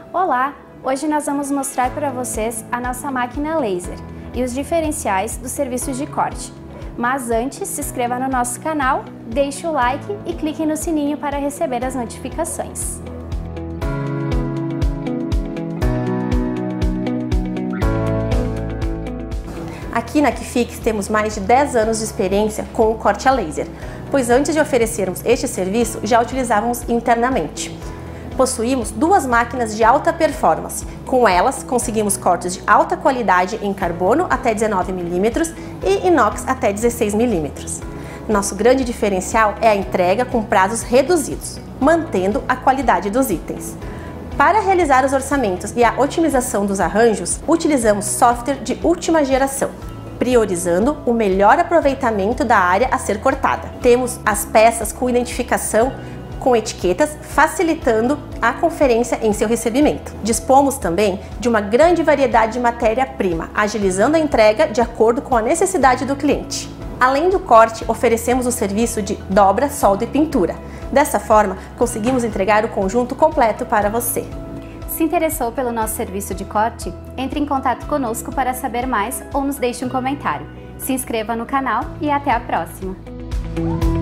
Olá! Hoje nós vamos mostrar para vocês a nossa máquina laser e os diferenciais dos serviços de corte. Mas antes, se inscreva no nosso canal, deixe o like e clique no sininho para receber as notificações. Aqui na Aquifix temos mais de 10 anos de experiência com o corte a laser, pois antes de oferecermos este serviço já utilizávamos internamente. Possuímos duas máquinas de alta performance. Com elas, conseguimos cortes de alta qualidade em carbono até 19 mm e inox até 16 mm. Nosso grande diferencial é a entrega com prazos reduzidos, mantendo a qualidade dos itens. Para realizar os orçamentos e a otimização dos arranjos, utilizamos software de última geração, priorizando o melhor aproveitamento da área a ser cortada. Temos as peças com identificação com etiquetas, facilitando a conferência em seu recebimento. Dispomos também de uma grande variedade de matéria-prima, agilizando a entrega de acordo com a necessidade do cliente. Além do corte, oferecemos o serviço de dobra, solda e pintura. Dessa forma, conseguimos entregar o conjunto completo para você. Se interessou pelo nosso serviço de corte? Entre em contato conosco para saber mais ou nos deixe um comentário. Se inscreva no canal e até a próxima!